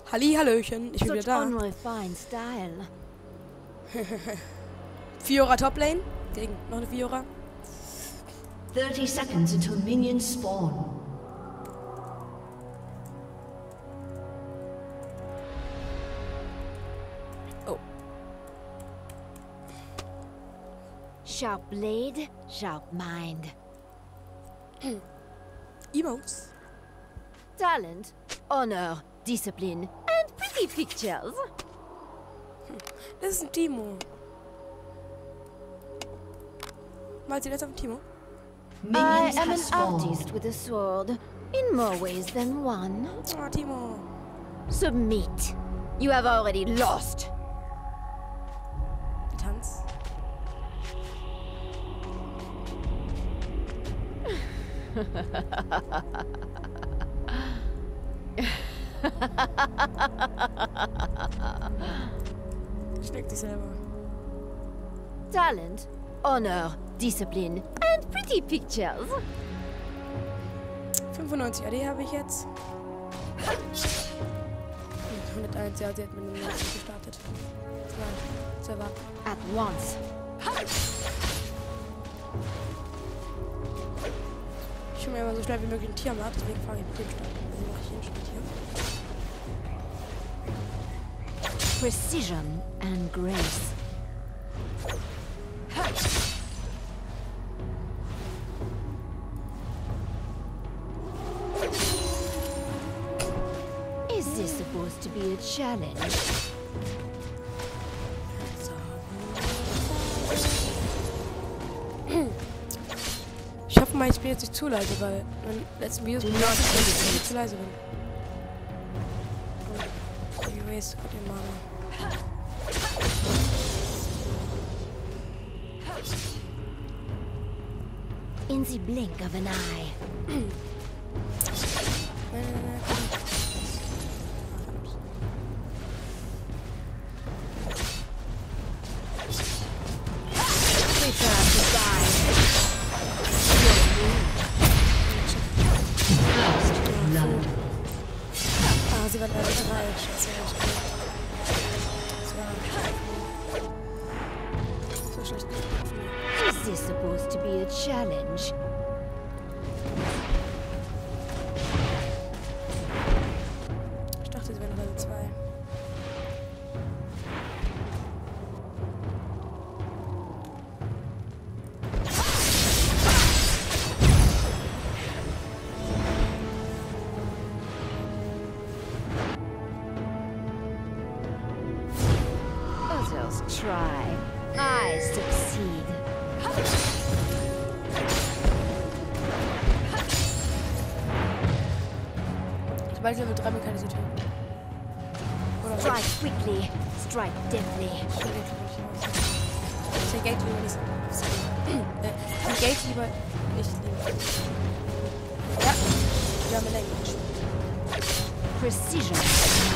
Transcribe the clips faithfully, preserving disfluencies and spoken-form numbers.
Halli, Hallöchen, ich bin Such wieder da. unrefined style. Fiora Toplane gegen noch eine Fiora. thirty seconds until minions spawn. Oh. Sharp blade, sharp mind. Emotes. Talent, honor, discipline, and pretty pictures. Das ist ein Timo. Mal sie jetzt auf den Timo. I Minions am have an spawned. artist with a sword, in more ways than one. Ah, Timo. Submit. You have already lost. Der Tanz. Schlägt sich selber. Talent, honor, discipline, and pretty pictures. fünfundneunzig A D habe ich jetzt. hunderteins, ja, sie hat mit einem Nachricht gestartet. Zwei, zwei warten. At once. Ich hole mir immer so schnell wie möglich ein Tiamat, deswegen fange ich mit dem Start. Also mache ich den Start hier. Precision and grace. Is this supposed to be a challenge? Ich hoffe mal, ich bin jetzt nicht zu leise, weil in den letzten Videos bin ich nicht zu leise bin. Ich weiß, Gott, ihr Mama. In the blink of an eye. Nein, nein, nein, komm. Prepare to die. Blood. Ah, sie war leider drei. Scheiße, hab ich gehört. Das war so schlecht. Is this supposed to be a challenge? Ich dachte, sie wären Level zwei. Others try. I succeed. Sobald Level drei mechanisiert wird. Oder Strike quickly. Strike deadly. Ich negate lieber nicht. Äh, negate lieber nicht lieber. Ja, wir haben Language. Precision.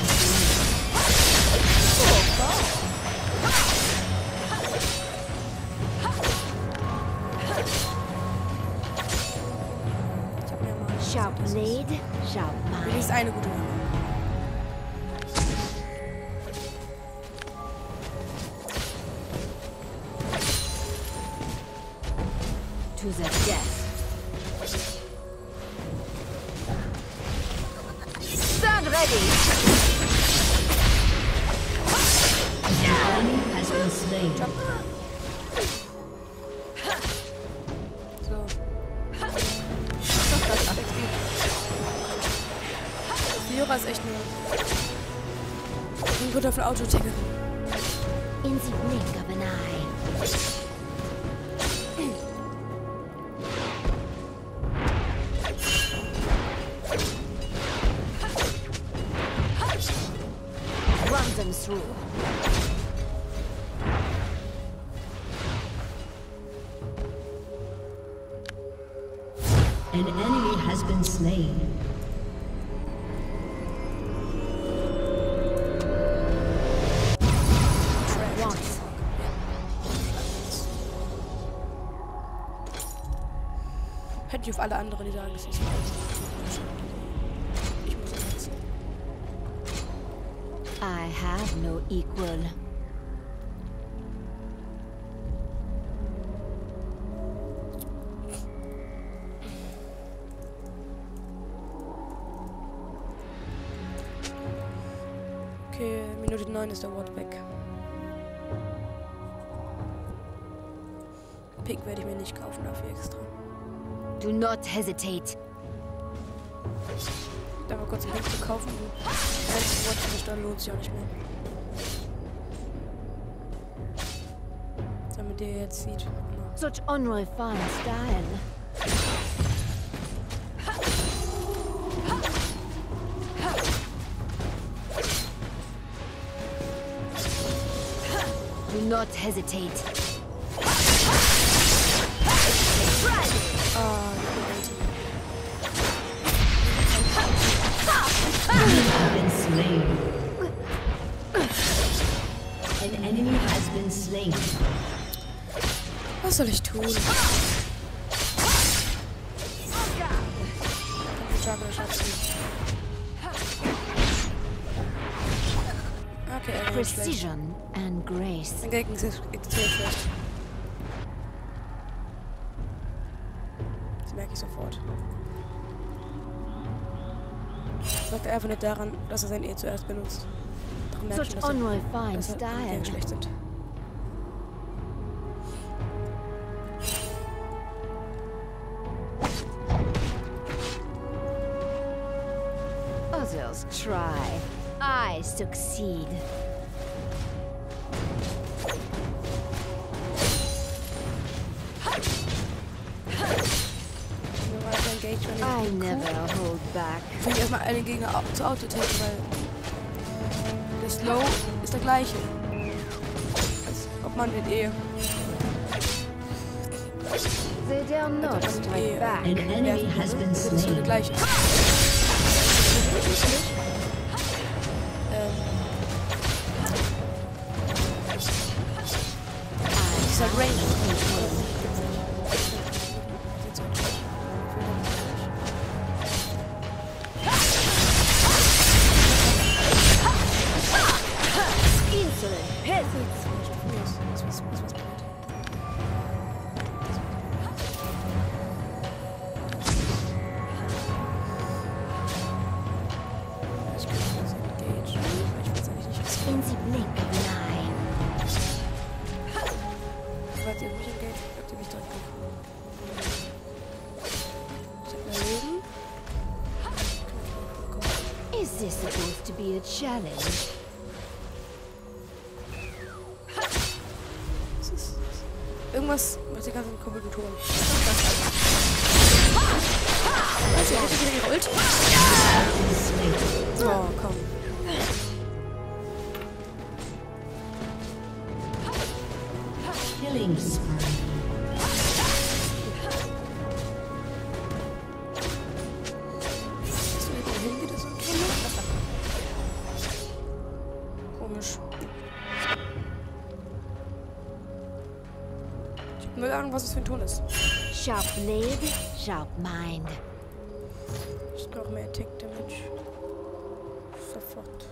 Ich hab mir mal Sharp blade, sharp mind. wenigstens eine gute Waffe. To the death. Stand ready. Enemy has been slain. So. Fiora ist echt nur ein guter für Autotacker. In the blink of an eye. Run them through. An enemy has been slain. Once. Hätte ich auf alle anderen, die sagen, es ist falsch. Ich muss jetzt. I have no equal. Okay, Minute neun ist der Ward weg. Pick werde ich mir nicht kaufen, dafür extra. Do not hesitate. Da mal kurz einen Pick zu kaufen. Eins Ward zu zerstören lohnt sich auch nicht mehr. Damit der jetzt sieht. Such unrefined style. Do not hesitate. Ah, Been slain. An enemy has been slain. was soll ich tun? Jungle schafft's nicht. Okay, er ist schlecht. Precision and grace. Mein Gegner ist extrem schlecht. Das merke ich sofort. Das liegt einfach nicht daran, dass er sein E zuerst benutzt. Daran merke ich, Such dass er, unrefined dass er die style. Gegner schlecht sind. Others try. I succeed. Mir war das Engagement I nicht never cool. hold back. Ich will erstmal einen Gegner au- zu Auto-taken, weil der Slow ist der gleiche. Als ob man den eh. They dare not Als ob man den strike eh back. An enemy has been das ist so der slain. gleiche. Ähm. Dieser Range. Insolent peasants. In the blink of an eye. Warte, ich muss engage. Warte, mich dran. Ich hab mein Leben. Is this supposed to be a challenge? Was ist irgendwas mit den ganzen Kombinatoren. Also, er hat wieder gerollt. Oh, komm. Killing spree. Ist mir da hin wieder so ein Kinder? Komisch. Ich will sagen, was es für ein Ton ist. Sharp blade, sharp mind. Ich brauche mehr Attack Damage. Sofort.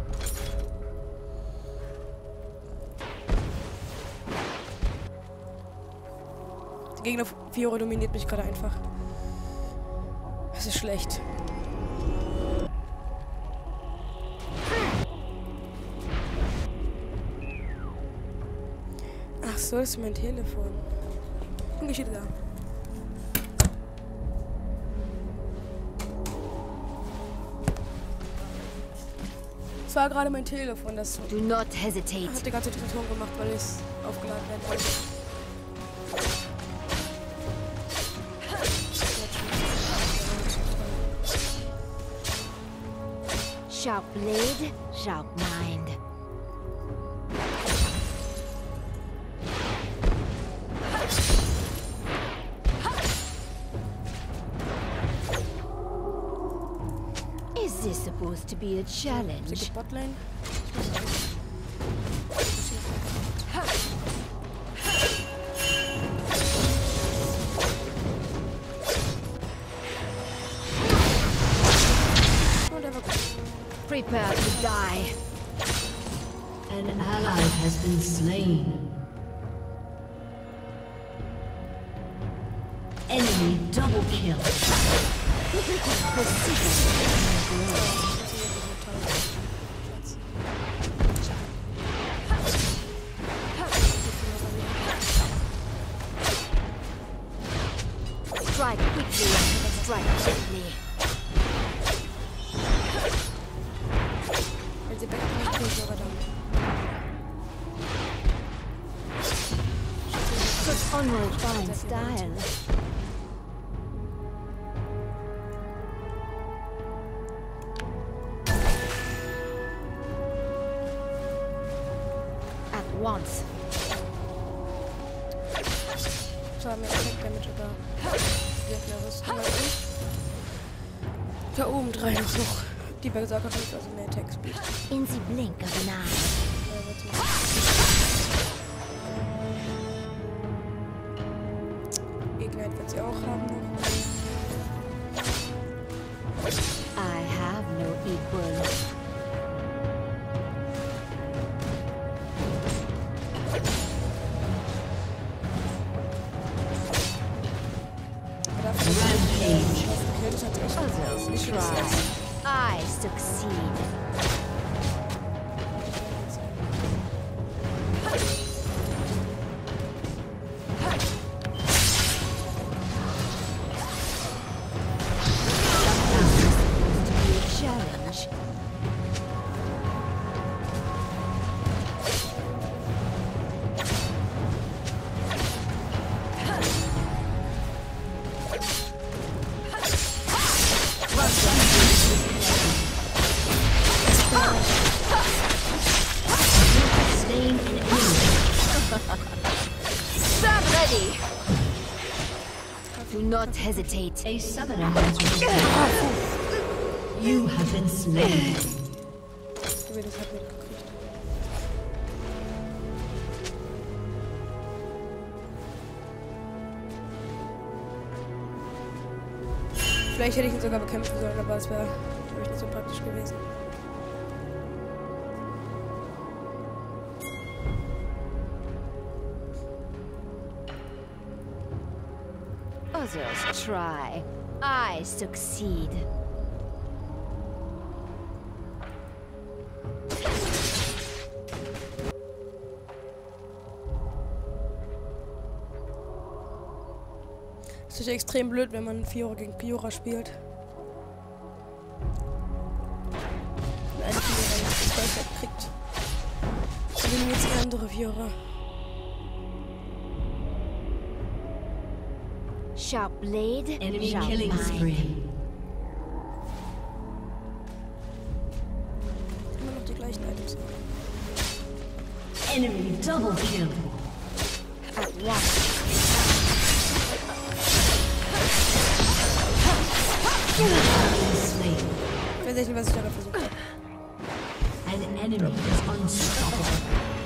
Der Gegner Fiora dominiert mich gerade einfach. Das ist schlecht. Ach so, das ist mein Telefon. Ungeschickt da. Das war gerade mein Telefon, das Do not hesitate. hat die ganze Zeit den Ton gemacht, weil es aufgeladen werden wollte. Sharp blade, sharp mind. Is this supposed to be a challenge? Secret Botlane. Und er war gut. Prepare to die. An ally has been slain. Enemy double kill. Strike quickly, strike gently. Wenn sie Backpack kriegen, sogar dann. Put onward fine style. At once. So haben wir Effekt damit sogar. Wir haben ja Rüstung mal drin. Da oben drei noch. Die Berserker hat also mehr Attack Speed. In the blink of an eye. Ja, wird's mal. Ignite wird sie auch haben noch. I have no equal. Aber dafür Rampage. das hat echt Others nicht try. I succeed. Challenge. Slain an enemy. Stand ready. Do not hesitate. A summoner has returned. You have been slain. So wie das hat mitgekriegt. Vielleicht hätte ich ihn sogar bekämpfen sollen, aber es wäre, glaube ich, nicht so praktisch gewesen. Others try. I succeed. Das ist natürlich extrem blöd, wenn man Fiora gegen Fiora spielt. Und eine Fiora das Vollfett kriegt. Und dann jetzt eine andere Fiora. Sharp blade, Enemy sharp killing mind. spree. Immer noch die gleichen Items. Enemy double kill. At once. Slain. Ich weiß echt nicht, was ich da versucht habe. An enemy is unstoppable.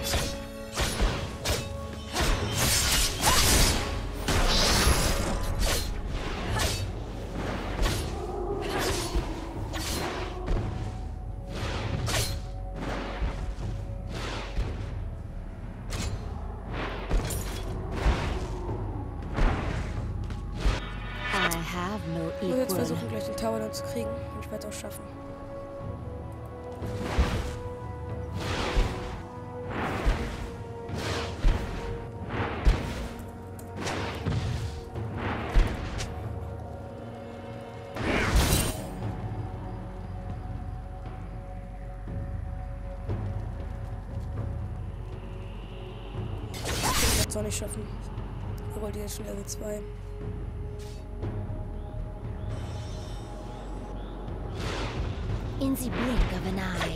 I have no Ich muss jetzt equal. versuchen, gleich den Tower dann zu kriegen. Und ich werde es auch schaffen. Ich werde es auch nicht schaffen. Obwohl die jetzt schon Level zwei. In the blink of an eye.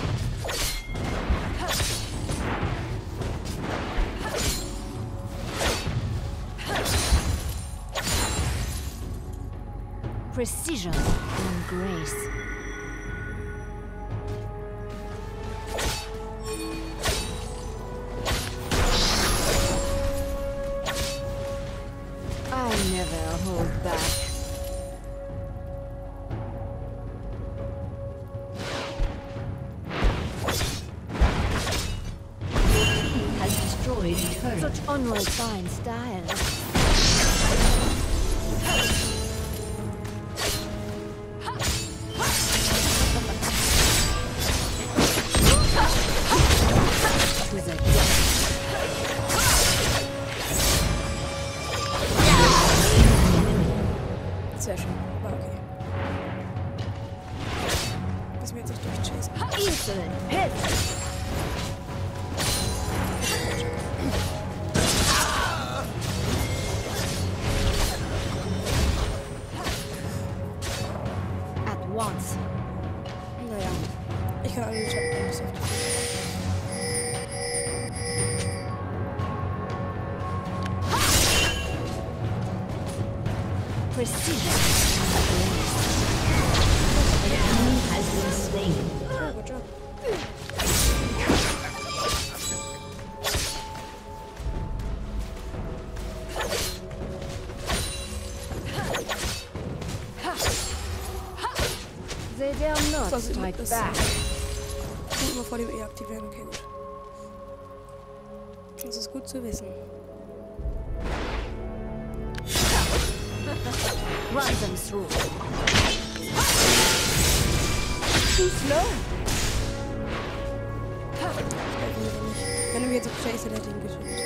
Precision and grace. I never hold back. destroyed a turret. Such unreal fine style. Who's a Sehr schön, aber okay. Müssen wir jetzt nicht durchchasen. insolent piss. At once. Naja, ich kann alle den Chat machen, bis auf die. Precision. An enemy has been slain. Oh, good job. They dare not Das ist strike das- back. Gut, immer vor dem E aktivieren, okay, gut. Das ist gut zu wissen. Run them through. Too slow. Helfen wir dir nicht. Wenn du jetzt auf Chase hätte ihn getötet.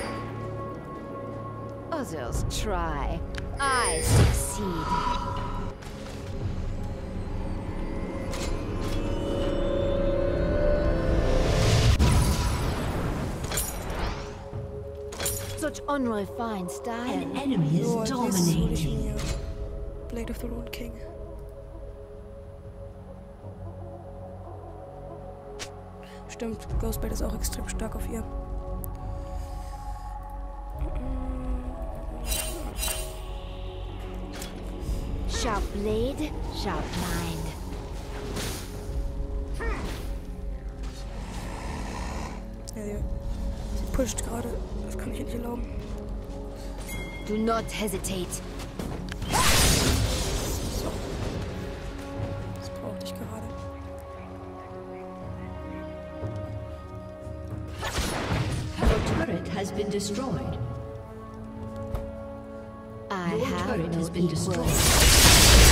Others try. I succeed. Such unrefined style. An enemy is So, Jesus, hol ich dominating. mir Blade of the Ruined King. Stimmt, Ghostblade ist auch extrem stark auf ihr. Sharp blade, sharp mind. Ja, sie, sie pusht gerade. Das kann ich ihr nicht erlauben. Do not hesitate. So. Das brauchte ich gerade. Your turret has been destroyed. I Your have turret no has been equal. destroyed.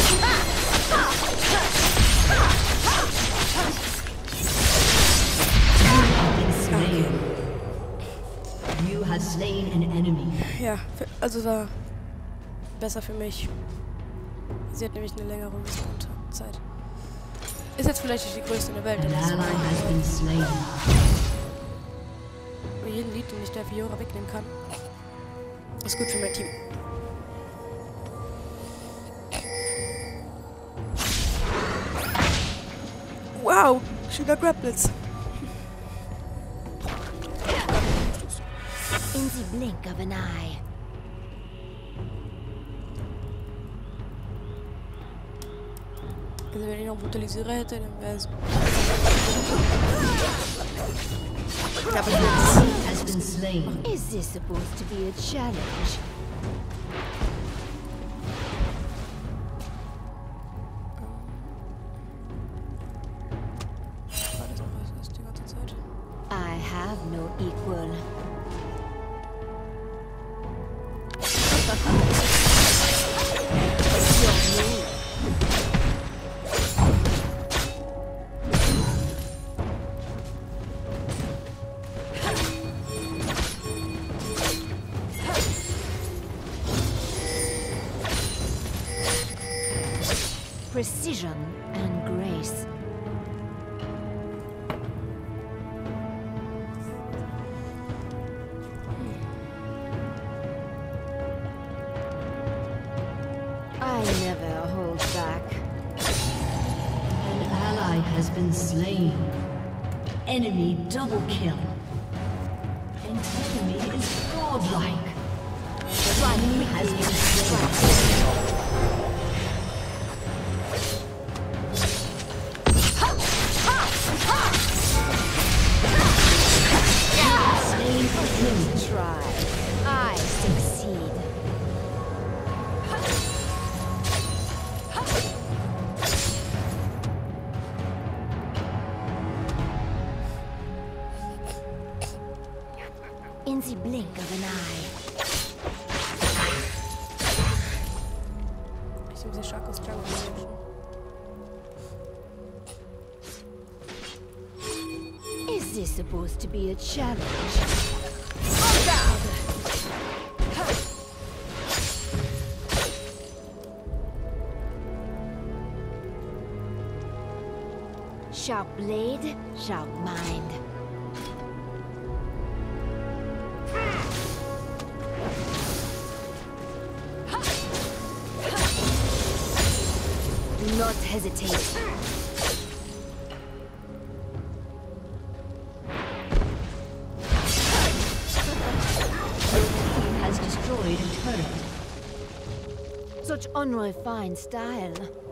You have been slain. You have slain an enemy. Ja, für, also war besser für mich. Sie hat nämlich eine längere Respawn-Zeit. Ist jetzt vielleicht nicht die größte in der Welt. An aber es ally has ist been slain. für jeden Lied, den ich der Fiora wegnehmen kann. Ist gut für mein Team. Wow, schöner Grapples. In the blink of an eye. Also wenn ich noch Brutalisierer hätte, dann wäre es... Aber jetzt... Has been slain. Is this supposed to be a challenge? War das noch was, was die ganze Zeit? I have no equal. Precision and grace. I never hold back. An ally has been slain. Enemy double kill. An enemy is godlike. Enemy has been slain. Slain an enemy. Try. I succeed. In the blink of an eye. Ich bin sehr stark aus Jungle Nation. Is this supposed to be a challenge? Sharp blade, sharp mind. Do not hesitate. Has destroyed a turret. Such unrefined style.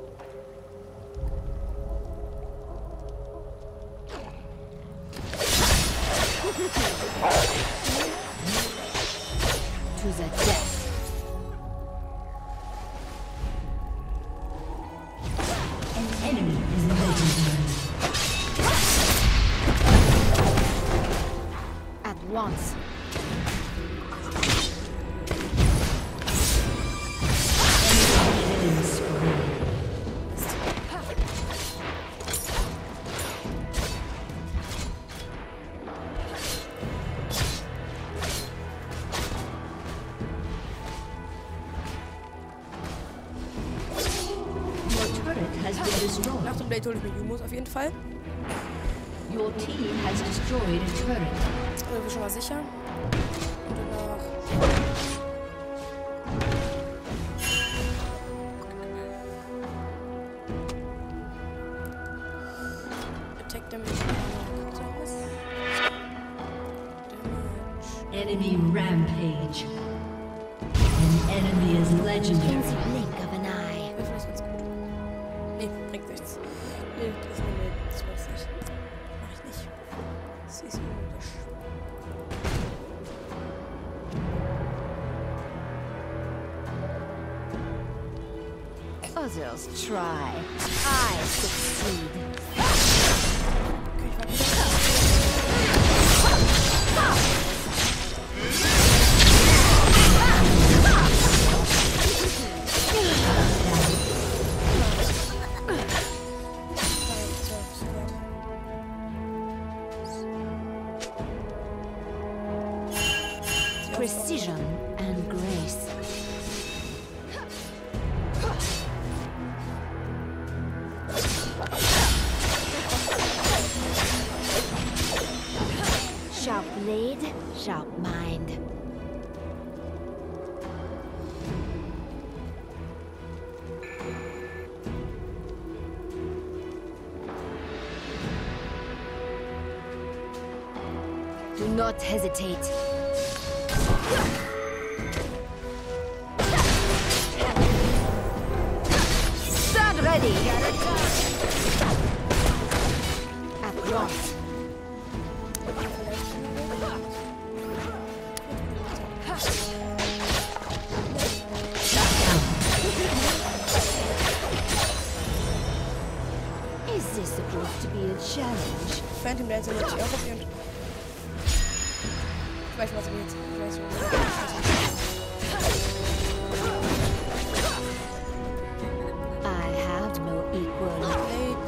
To the death. An enemy is legendary. At once. Killing spree. Your turret has been destroyed. Nach dem Blade hole ich mir Lumos auf jeden Fall. Your team has destroyed a turret. Da sind wir schon mal sicher. Und danach. Attack Damage. Damage. Enemy rampage. An enemy is In legendary. the blink of an eye. Das ist ganz gut. Nee, bringt nichts. Nee, das ist nur das weiß ich. Mach ich nicht. Das ist unlogisch. Others try. I succeed. Okay, ich war wieder. Precision and grace. Sharp blade, sharp mind. Do not hesitate. Stand ready. At once. Is this supposed to be a challenge? Phantom Dance wird sich auch probieren. Ich weiß, was ich jetzt. Ich weiß, was I have no equal.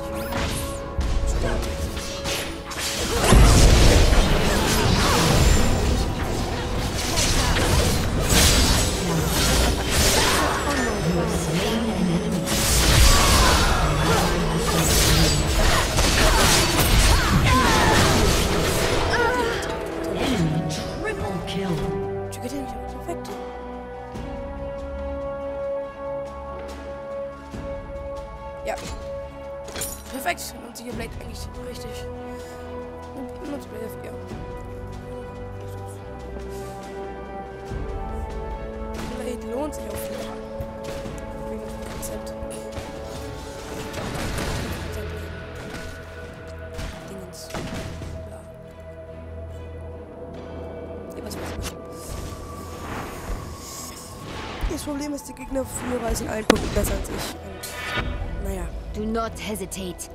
Enemy triple kill. Geht ja nicht perfekt. Ja. Perfekt. Und sie hier Blade eigentlich richtig. Und nutzt Blade F, ja. Blade lohnt sich auf jeden Fall. Wegen dem Konzept. Dingens. Ja. Ja, was weiß ich. Das Problem ist, die Gegner früher waren in allen Punkten besser als ich. Und naja. Do not hesitate.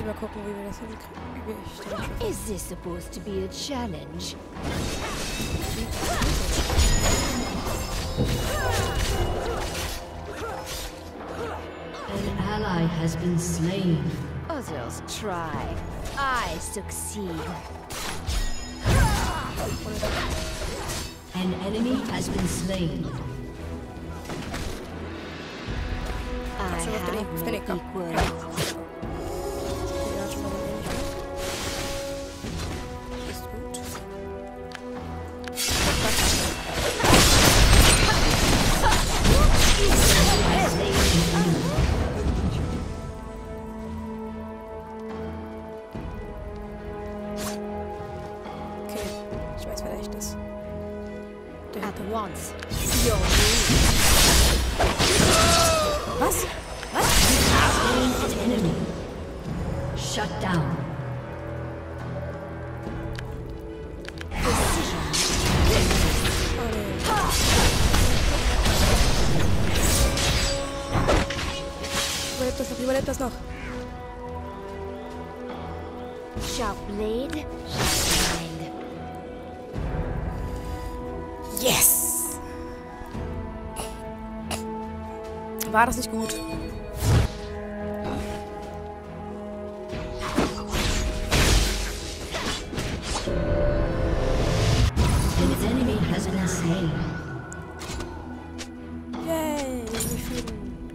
müssen mal gucken, wie wir das hinkriegen. Wie ich das schaffe. Is this supposed to be a challenge? An ally has been slain. Others try. I succeed. An enemy has been slain. I Schon auf den have auf no den Weg, komm. equal. Ja, schon mal den ähnlichen. Ist gut. Okay, ich weiß, wer echt ist. Der At once. Was? Slain an enemy. Shut down. Oh nee. Überlebt das noch, überlebt das noch. Sharp blade, sharp mind. Yes! War das nicht gut? An enemy has been slain. Yay! Wie viel?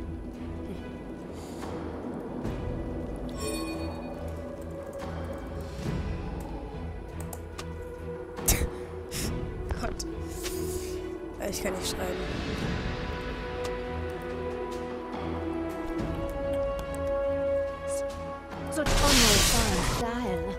Gott. Ich kann nicht schreiben. Such unrefined style.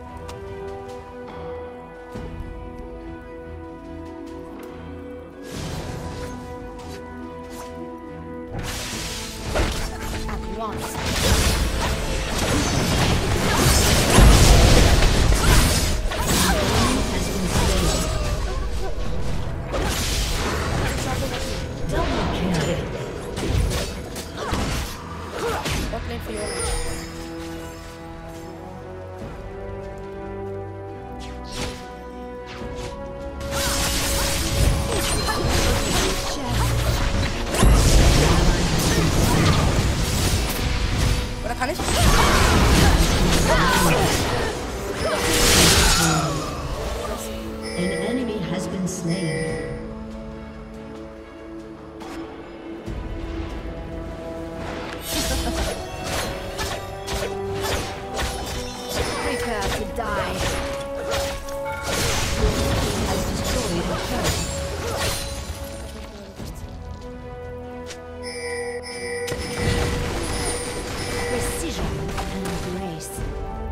At once. Has been slain. Double kill. Botlane für Fiona. Oder kann ich? An enemy has been slain. Prepare to die. Has destroyed a turret. Precision and grace.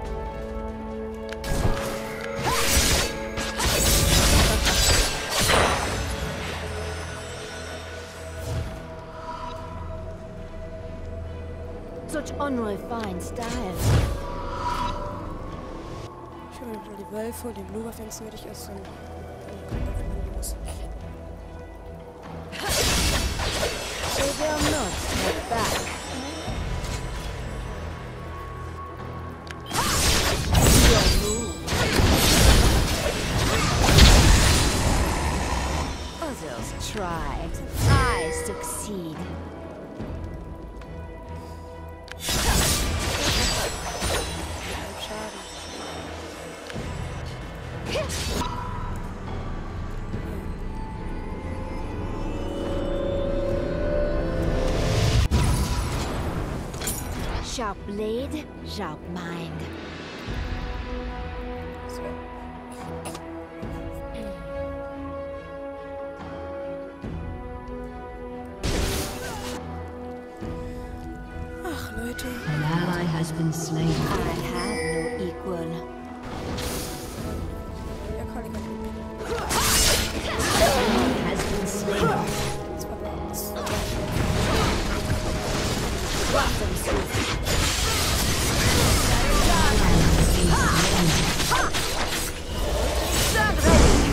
Such unrefined style. Ich will mal die Wölfe und den Bluber, wenn es nötig ist. Und dann kommt auf los. They will not step back. Your move. Others try. I succeed. Ein Schaden. Sharp blade, sharp mind. So. Ach, Leute. An ally has been slain. I have no equal. Ja, Colin kann nicht. Enemy has been slain. Das war bei uns. Welcome, sweet. Stand ready.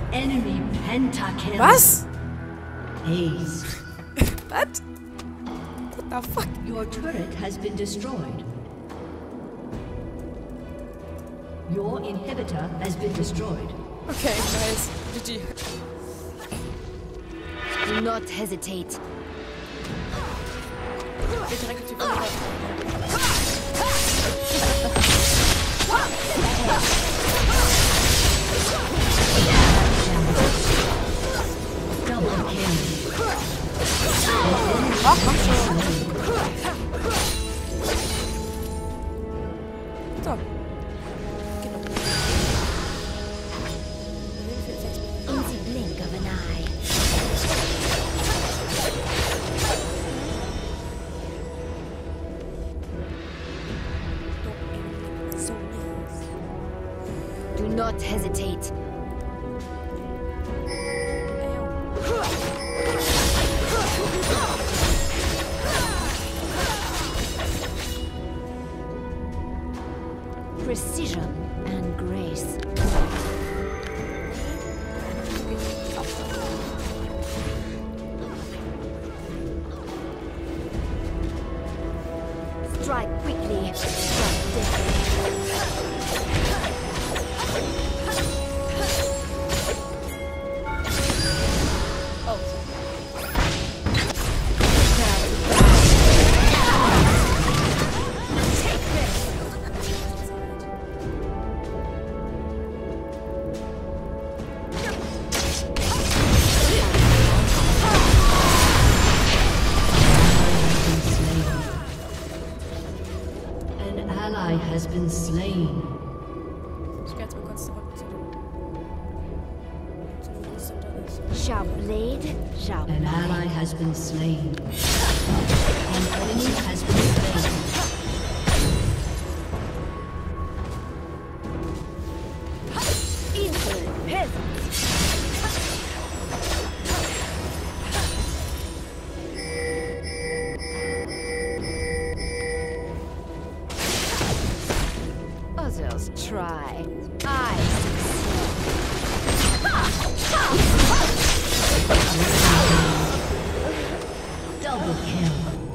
Enemy pentakill. Was? Ace. Was? What the fuck? Your turret has been destroyed. Your inhibitor has been destroyed. Okay, nice. G G. Do not hesitate. Geht direkt auf die Kamera. Double kill. Ach, komm schon. So. Genau. In the blink of an eye. Do not hesitate. Precision and grace. Strike quickly, strike deadly. An ally has been slain. Ich geh jetzt mal kurz zurück zu dem. Zu dem Monster da ist. Sharp blade, sharp An ally has been slain. An enemy has been slain. insolent peasants. Others try. I Double kill.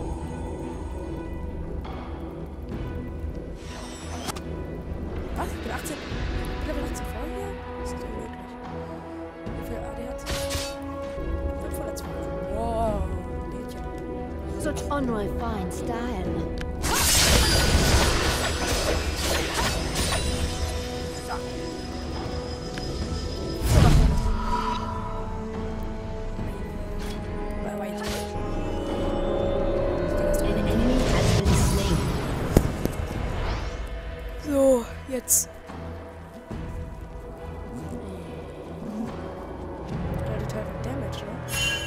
Was? Ich bin achtzehn. Level achtzehn vor hier? Das ist doch unmöglich. Wie viel A D hat sie? fünfhundertzwölf. Wow. Mädchen. such unrefined style. Bei White. An enemy has been slain. So, jetzt. Relativ Teil von Damage, ne?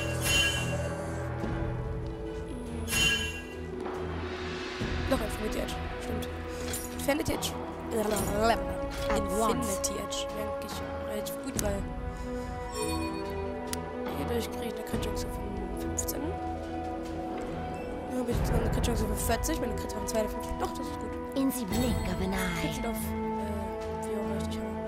Noch Infinity Edge, stimmt. Infinity Edge. Infinity Edge. Wäre eigentlich relativ gut, weil hierdurch kriege ich eine Crit-Chance von fünfzehn. Hier habe ich jetzt noch eine Crit-Chance von vierzig, meine Crit haben zwei der fünfzig. Doch, das ist gut. In the blink of an eye. Sieht auf, äh, wie auch richtig haben.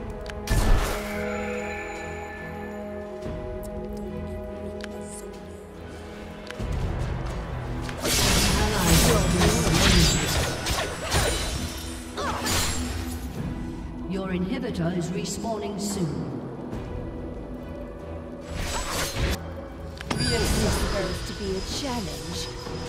Your inhibitor is respawning soon. This is supposed to be a challenge.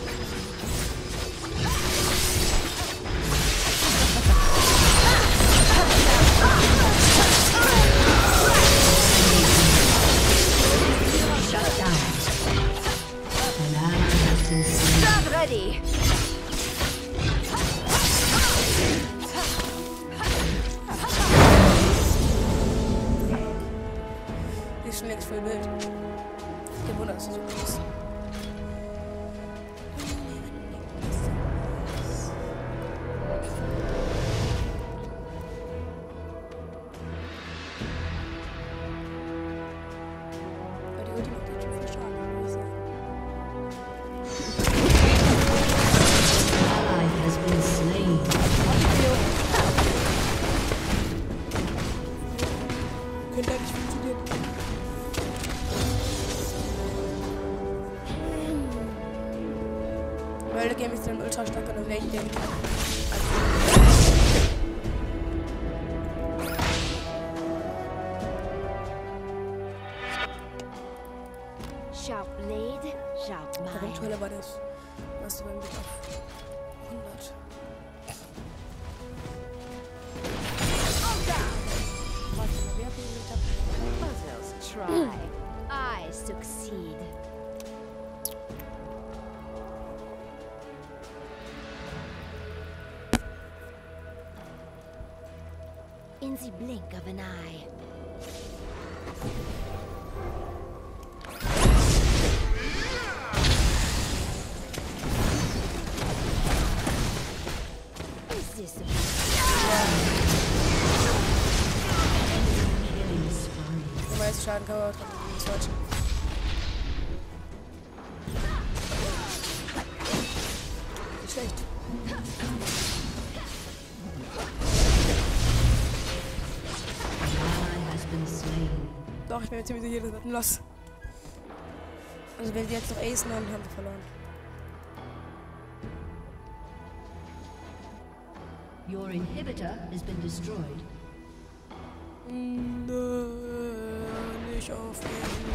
Shut down. An ally has been slain. Stand ready. Die ist schon längst voll wild. Kein Wunder, dass sie so gut ist. Aber die Ulti macht jetzt schon viel Schaden, würde ich sagen. Ally has been slain. Könnte eigentlich funktionieren. dem. Sharp blade, sharp mind. Eventuell war das. Was du beim Blick auf hundert. Warte mal, wer hat den mit dabei? Others try. I succeed. In the blink of an eye. Is this a Der meiste Schaden kann man trotzdem nicht swatchen. Nicht schlecht. Doch, ich bin mir ziemlich sicher, das wird ein Loss. Also wenn sie jetzt noch acen haben, haben sie verloren. Your inhibitor has been destroyed. Nö, nicht aufgeben.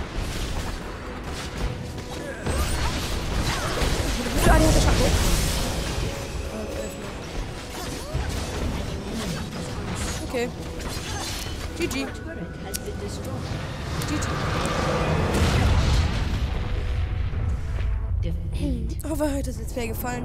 Ah, die hat der Schatten. Okay. G G. Turret has been destroyed. G G. Defeat. Ich hoffe, euch hat das jetzt fair gefallen.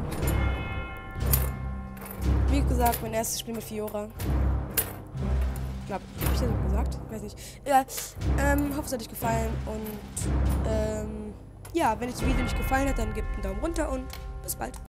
Wie gesagt, mein erstes Spiel mit Fiora. Ich glaube, hab ich das so gesagt? Weiß nicht. Egal. Ähm, hoffe, es hat euch gefallen. Und ähm, ja, wenn euch das Video nicht gefallen hat, dann gebt einen Daumen runter und bis bald.